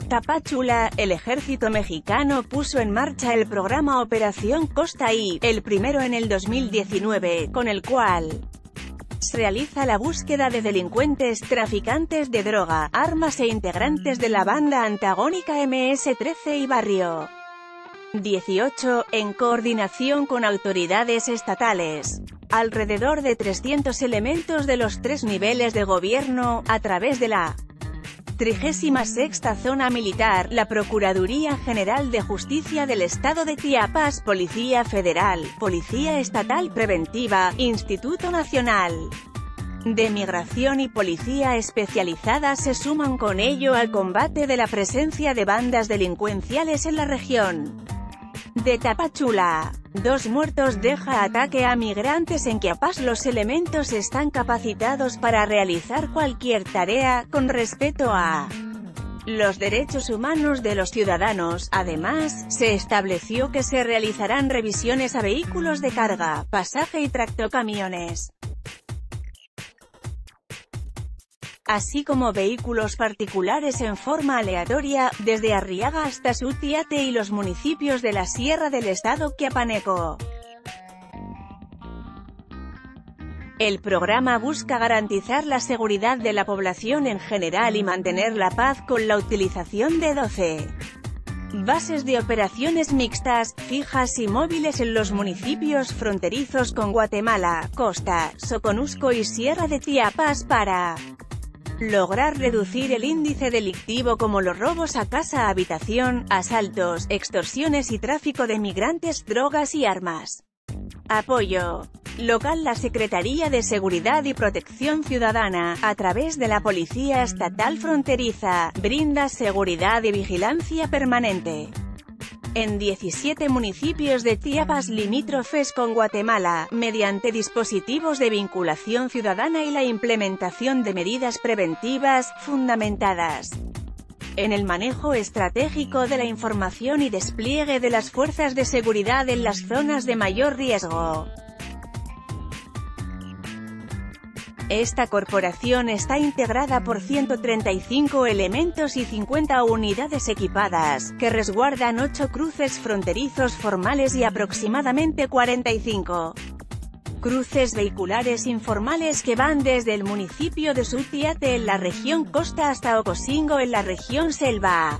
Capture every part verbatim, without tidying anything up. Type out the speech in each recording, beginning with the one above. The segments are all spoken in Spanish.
Tapachula, el ejército mexicano puso en marcha el programa Operación Costa I, el primero en el dos mil diecinueve, con el cual se realiza la búsqueda de delincuentes, traficantes de droga, armas e integrantes de la banda antagónica eme ese trece y Barrio dieciocho, en coordinación con autoridades estatales. Alrededor de trescientos elementos de los tres niveles de gobierno, a través de la trigésima sexta Zona Militar, la Procuraduría General de Justicia del Estado de Chiapas, Policía Federal, Policía Estatal Preventiva, Instituto Nacional de Migración y Policía Especializada se suman con ello al combate de la presencia de bandas delincuenciales en la región de Tapachula. Dos muertos deja ataque a migrantes en Chiapas. Los elementos están capacitados para realizar cualquier tarea, con respeto a los derechos humanos de los ciudadanos. Además, se estableció que se realizarán revisiones a vehículos de carga, pasaje y tractocamiones, así como vehículos particulares en forma aleatoria, desde Arriaga hasta Suchiate y los municipios de la Sierra del Estado chiapaneco. El programa busca garantizar la seguridad de la población en general y mantener la paz con la utilización de doce bases de operaciones mixtas, fijas y móviles en los municipios fronterizos con Guatemala, Costa, Soconusco y Sierra de Chiapas para lograr reducir el índice delictivo como los robos a casa, habitación, asaltos, extorsiones y tráfico de migrantes, drogas y armas. Apoyo local. La Secretaría de Seguridad y Protección Ciudadana, a través de la Policía Estatal Fronteriza, brinda seguridad y vigilancia permanente en diecisiete municipios de Chiapas limítrofes con Guatemala, mediante dispositivos de vinculación ciudadana y la implementación de medidas preventivas, fundamentadas en el manejo estratégico de la información y despliegue de las fuerzas de seguridad en las zonas de mayor riesgo. Esta corporación está integrada por ciento treinta y cinco elementos y cincuenta unidades equipadas, que resguardan ocho cruces fronterizos formales y aproximadamente cuarenta y cinco cruces vehiculares informales que van desde el municipio de Suchiate en la región Costa hasta Ocosingo en la región Selva,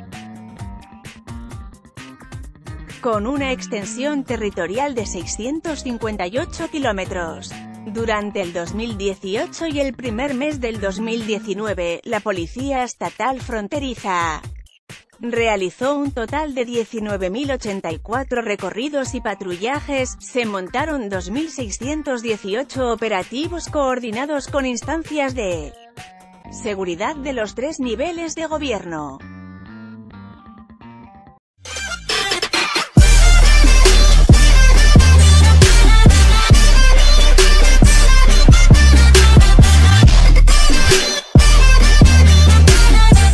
con una extensión territorial de seiscientos cincuenta y ocho kilómetros. Durante el dos mil dieciocho y el primer mes del dos mil diecinueve, la Policía Estatal Fronteriza realizó un total de diecinueve mil ochenta y cuatro recorridos y patrullajes. Se montaron dos mil seiscientos dieciocho operativos coordinados con instancias de seguridad de los tres niveles de gobierno.